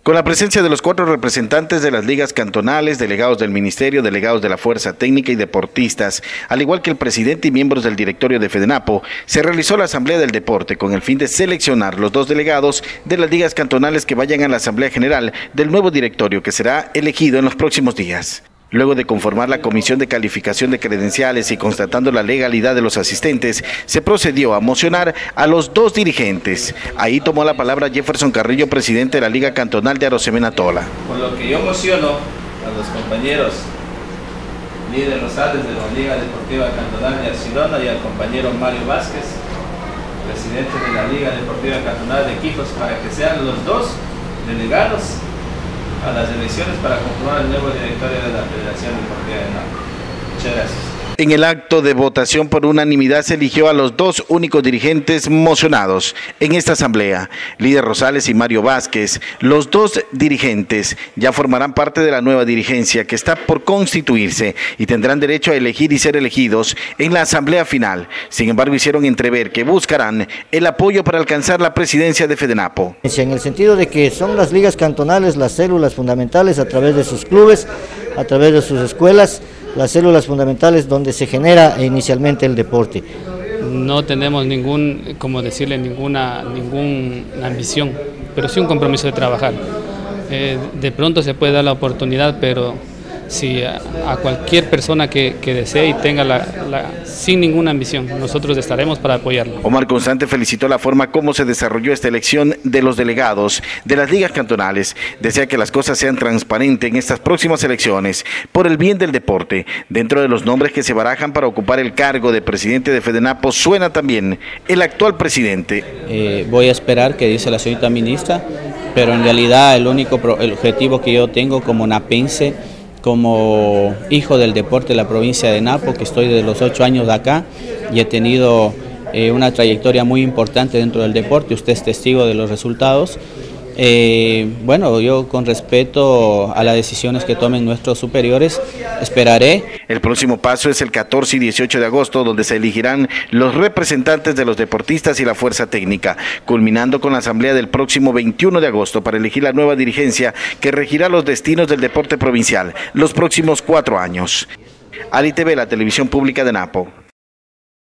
Con la presencia de los 4 representantes de las ligas cantonales, delegados del ministerio, delegados de la Fuerza Técnica y deportistas, al igual que el presidente y miembros del directorio de FEDENAPO, se realizó la Asamblea del Deporte con el fin de seleccionar los 2 delegados de las ligas cantonales que vayan a la Asamblea General del nuevo directorio que será elegido en los próximos días. Luego de conformar la comisión de calificación de credenciales y constatando la legalidad de los asistentes, se procedió a mocionar a los 2 dirigentes. Ahí tomó la palabra Jefferson Carrillo, presidente de la Liga Cantonal de Arosemena Tola. Por lo que yo mociono a los compañeros líderes Rosales de la Liga Deportiva Cantonal de Archidona y al compañero Mario Vázquez, presidente de la Liga Deportiva Cantonal de Quijos, para que sean los 2 delegados a las elecciones para conformar el nuevo directorio de la Federación Deportiva de Napo. Muchas gracias. En el acto de votación por unanimidad se eligió a los 2 únicos dirigentes mocionados en esta asamblea, Líder Rosales y Mario Vázquez. Los 2 dirigentes ya formarán parte de la nueva dirigencia que está por constituirse y tendrán derecho a elegir y ser elegidos en la asamblea final. Sin embargo, hicieron entrever que buscarán el apoyo para alcanzar la presidencia de FEDENAPO. En el sentido de que son las ligas cantonales las células fundamentales a través de sus clubes, a través de sus escuelas, las células fundamentales donde se genera inicialmente el deporte. No tenemos ninguna ambición, pero sí un compromiso de trabajar. De pronto se puede dar la oportunidad, pero si a cualquier persona que desee y tenga sin ninguna ambición, nosotros estaremos para apoyarlo. Omar Constante felicitó la forma como se desarrolló esta elección de los delegados de las ligas cantonales. Desea que las cosas sean transparentes en estas próximas elecciones por el bien del deporte. Dentro de los nombres que se barajan para ocupar el cargo de presidente de FEDENAPO suena también el actual presidente. Voy a esperar que dice la señorita ministra, pero en realidad el objetivo que yo tengo como napense, como hijo del deporte de la provincia de Napo, que estoy desde los 8 años de acá y he tenido una trayectoria muy importante dentro del deporte, usted es testigo de los resultados. Bueno, yo con respeto a las decisiones que tomen nuestros superiores, esperaré. El próximo paso es el 14 y 18 de agosto, donde se elegirán los representantes de los deportistas y la fuerza técnica, culminando con la asamblea del próximo 21 de agosto para elegir la nueva dirigencia que regirá los destinos del deporte provincial los próximos 4 años. Ali TV, la televisión pública de Napo.